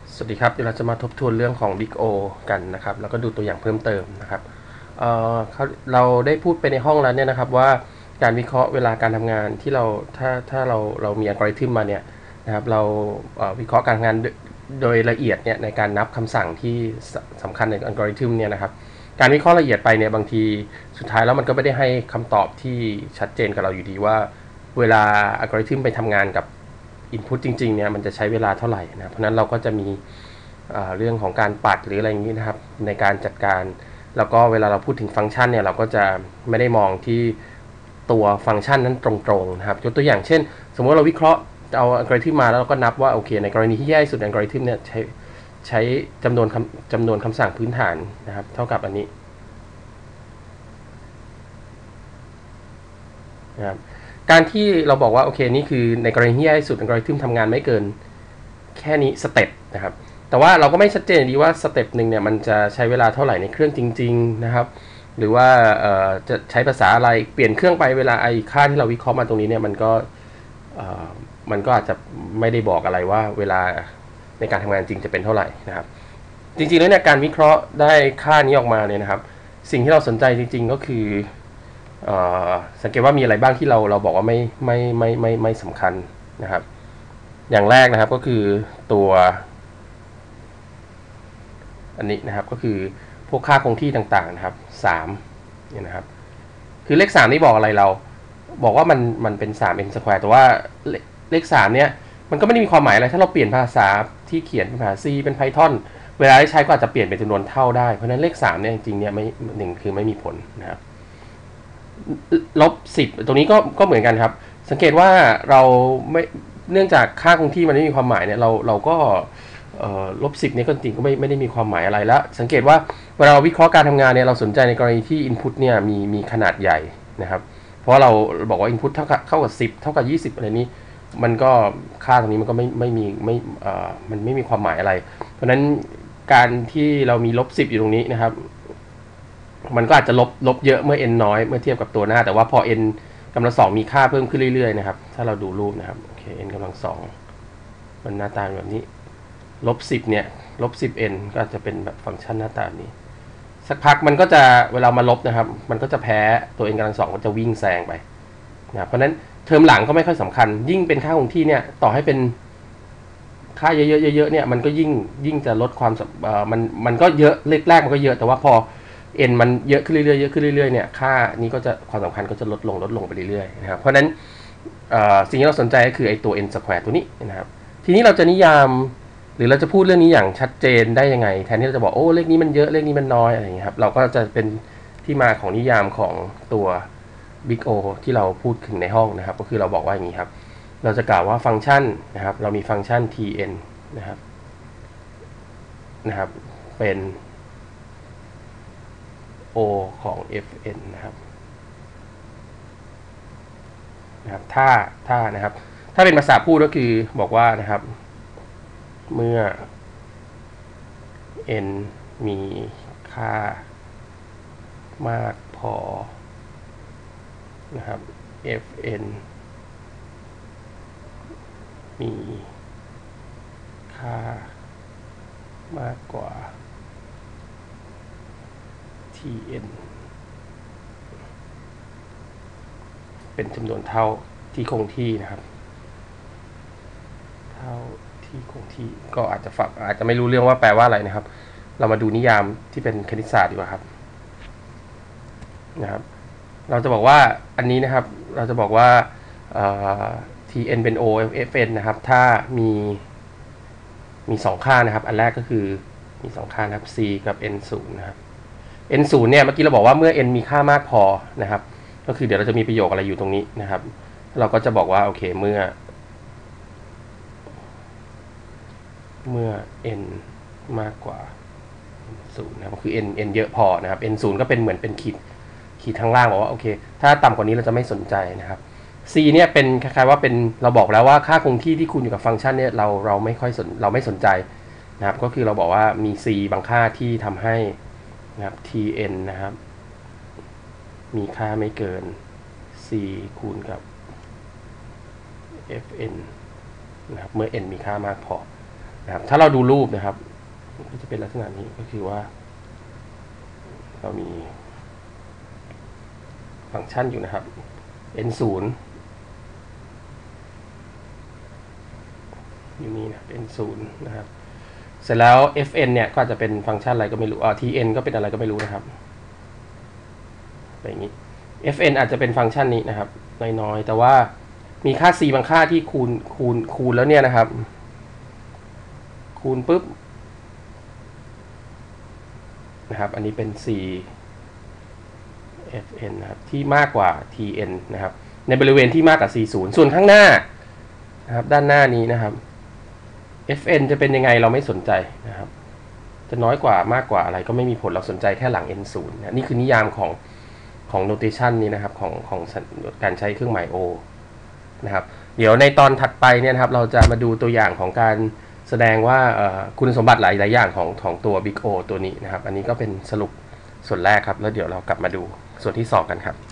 สวัสดีครับเดี๋ยวเราจะมาทบทวนเรื่องของ Big O กันนะครับแล้วก็ดูตัวอย่างเพิ่มเติมนะครับเราได้พูดไปในห้องแล้วเนี่ยนะครับว่าการวิเคราะห์เวลาการทำงานที่เราถ้าเรามีอัลกอริทึมมาเนี่ยนะครับเราวิเคราะห์การทำงานโดยละเอียดเนี่ยในการนับคำสั่งที่สำคัญในอัลกอริทึมเนี่ยนะครับการวิเคราะห์ละเอียดไปเนี่ยบางทีสุดท้ายแล้วมันก็ไม่ได้ให้คำตอบที่ชัดเจนกับเราอยู่ดีว่าเวลาอัลกอริทึมไปทำงานกับinput จริงๆเนี่ยมันจะใช้เวลาเท่าไหร่นะเพราะนั้นเราก็จะมีเรื่องของการปัดหรืออะไรอย่างนี้นะครับในการจัดการแล้วก็เวลาเราพูดถึงฟังก์ชันเนี่ยเราก็จะไม่ได้มองที่ตัวฟังก์ชันนั้นตรงๆนะครับยกตัวอย่างเช่นสมมติเราวิเคราะห์เอาอัลกอริทึมมาแล้วเราก็นับว่าโอเคในกรณีที่แย่ที่สุดอัลกอริทึมเนี่ยใช้จำนวนคำสั่งพื้นฐานนะครับเท่ากับอันนี้นะครับการที่เราบอกว่าโอเคนี่คือในกรณีที่แย่ที่สุดอัลกอริทึมทำงานไม่เกินแค่นี้สเต็ปนะครับแต่ว่าเราก็ไม่ชัดเจนดีว่าสเต็ปหนึ่งเนี่ยมันจะใช้เวลาเท่าไหร่ในเครื่องจริงๆนะครับหรือว่าจะใช้ภาษาอะไรเปลี่ยนเครื่องไปเวลาไอ้ค่าที่เราวิเคราะห์มาตรงนี้เนี่ยมันก็อาจจะไม่ได้บอกอะไรว่าเวลาในการทำงานจริงจะเป็นเท่าไหร่นะครับจริงๆแล้วเนี่ยการวิเคราะห์ได้ค่านี้ออกมาเนี่ยนะครับสิ่งที่เราสนใจจริงๆก็คือสังเกตว่ามีอะไรบ้างที่เราบอกว่าไม่สำคัญนะครับอย่างแรกนะครับก็คือตัวอันนี้นะครับก็คือพวกค่าคงที่ต่างๆนะครับ3เนี่ยนะครับคือเลข3นี่บอกอะไรเราบอกว่ามันเป็น 3n square แต่ว่าเลข3เนี่ยมันก็ไม่ได้มีความหมายอะไรถ้าเราเปลี่ยนภาษาที่เขียนเป็นภาษา C เป็น Python เวลาใช้ก็อาจจะเปลี่ยนเป็นจำนวนเท่าได้เพราะฉะนั้นเลข3เนี่ยจริงๆเนี่ยไม่หนึ่งคือไม่มีผลนะครับ-10ตรงนี้ก็เหมือนกันครับสังเกตว่าเราไม่เนื่องจากค่าคงที่มันไม่มีความหมายเนี่ยเราก็-10เนี่ยก็จริงก็ไม่ได้มีความหมายอะไรแล้วสังเกตว่าเวลาเราวิเคราะห์การทำงานเนี่ยเราสนใจในกรณีที่ input เนี่ยมีขนาดใหญ่นะครับเพราะเราบอกว่า input เท่ากับ10เท่ากับ20อะไรนี้มันก็ค่าตรงนี้มันก็มันไม่มีความหมายอะไรเพราะฉะนั้นการที่เรามี-10อยู่ตรงนี้นะครับมันก็อาจจะลบเยอะเมื่อ n น้อยเมื่อเทียบกับตัวหน้าแต่ว่าพอ n กำลัง2มีค่าเพิ่มขึ้นเรื่อยๆนะครับถ้าเราดูรูปนะครับโอเค n กำลัง2มันหน้าตาแบบนี้-10เนี่ย-10n ก็อาจจะเป็นแบบฟังก์ชันหน้าตานี้สักพักมันก็จะเวลามาลบนะครับมันก็จะแพ้ตัว n กำลัง2ก็จะวิ่งแซงไปนะเพราะนั้นเทอมหลังก็ไม่ค่อยสำคัญยิ่งเป็นค่าคงที่เนี่ยต่อให้เป็นค่าเยอะๆเนี่ยมันก็ยิ่งจะลดความมันก็เยอะเลขแรกมันก็เยอะแต่ว่าพอn มันเยอะขึ้นเรื่อยๆเยอะขึ้นเรื่อยๆเนี่ยค่านี้ก็จะความสำคัญก็จะลดลงไปเรื่อยๆนะครับเพราะนั้นสิ่งที่เราสนใจก็คือไอ้ตัว n square ตัวนี้นะครับทีนี้เราจะนิยามหรือเราจะพูดเรื่องนี้อย่างชัดเจนได้ยังไงแทนที่เราจะบอกโอ้เลขนี้มันเยอะเลขนี้มันน้อยอะไรอย่างเงี้ยครับเราก็จะเป็นที่มาของนิยามของตัว Big O ที่เราพูดถึงในห้องนะครับก็คือเราบอกว่าอย่างนี้ครับเราจะกล่าวว่าฟังก์ชันนะครับเรามีฟังก์ชัน tn นะครับเป็น o ของ fn นะครับถ้านะครับถ้าเป็นภาษาพูดก็คือบอกว่านะครับเมื่อ n มีค่ามากพอนะครับ fn มีค่ามากกว่า tn เป็นจำนวนเท่าที่คงที่นะครับเท่าที่คงที่ก็อาจจะไม่รู้เรื่องว่าแปลว่าอะไรนะครับเรามาดูนิยามที่เป็นคณิตศาสตร์ดีกว่าครับเราจะบอกว่าอันนี้นะครับเราจะบอกว่าtn เป็น o fn นะครับถ้ามี2ค่านะครับอันแรกก็คือมี2ค่านะครับ c กับ n 0นะครับ n 0เนี่ยเมื่อกี้เราบอกว่าเมื่อ n มีค่ามากพอนะครับก็คือเดี๋ยวเราจะมีประโยคอะไรอยู่ตรงนี้นะครับเราก็จะบอกว่าโอเคเมื่อ n มากกว่า0นะครับก็คือ n เยอะพอนะครับ n 0ก็เป็นเหมือนเป็นขีดทางล่างบอกว่าโอเคถ้าต่ำกว่านี้เราจะไม่สนใจนะครับ c เนี่ยเป็นคล้ายๆว่าเป็นเราบอกแล้วว่าค่าคงที่ที่คูณอยู่กับฟังก์ชันเนี่ยเราไม่สนใจนะครับก็คือเราบอกว่ามี c บางค่าที่ทำให้นะครับ tn นะครับมีค่าไม่เกิน c คูณกับ fn นะครับเมื่อ n มีค่ามากพอนะครับถ้าเราดูรูปนะครับก็จะเป็นลักษณะนี้ก็คือว่าเรามีฟังก์ชันอยู่นะครับ n0 อยู่นี่นะ n0 นะครับเสร็จแล้ว fn เนี่ยก็อาจจะเป็นฟังก์ชันอะไรก็ไม่รู้tn ก็เป็นอะไรก็ไม่รู้นะครับแบบนี้ fn อาจจะเป็นฟังก์ชันนี้นะครับน้อยๆแต่ว่ามีค่า c บางค่าที่คูณแล้วเนี่ยนะครับคูณปุ๊บนะครับอันนี้เป็น c fn นะครับที่มากกว่า tn นะครับในบริเวณที่มากกว่า c0 ส่วนข้างหน้านะครับด้านหน้านี้นะครับ fn จะเป็นยังไงเราไม่สนใจนะครับจะน้อยกว่ามากกว่าอะไรก็ไม่มีผลเราสนใจแค่หลัง n0 นะนี่คือนิยามของ notation นี้นะครับของการใช้เครื่องหมาย o นะครับเดี๋ยวในตอนถัดไปเนี่ยนะครับเราจะมาดูตัวอย่างของการแสดงว่าคุณสมบัติหลายอย่างของตัว Big O ตัวนี้นะครับอันนี้ก็เป็นสรุปส่วนแรกครับแล้วเดี๋ยวเรากลับมาดูส่วนที่2กันครับ